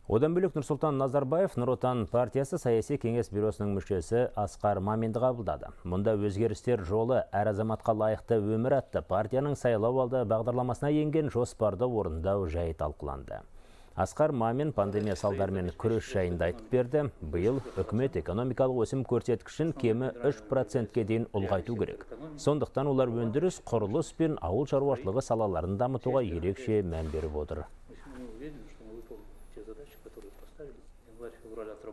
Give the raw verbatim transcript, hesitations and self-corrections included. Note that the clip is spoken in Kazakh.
Одан бөлек Нұрсұлтан Назарбаев Нұр Отан партиясы саяси кеңес бюросының мүшесі Асқар Маминді қабылдады. Мұнда өзгерістер жолы әр азаматқа лайықты өмір атты партияның сайлау алды бағдарламасына енген жоспарды орындау жайы талқыланды. Асқар Мамин пандемия салдарымен күрес жайында айтып берді. Биыл үкімет экономикалық өсім көрсеткішін кемі үш процентке дейін ұлғайту керек. Сондықтан олар өндіріс, құрылыс пен ауыл шаруашылығы салаларын дамытуға ерекше мән беріп отыр.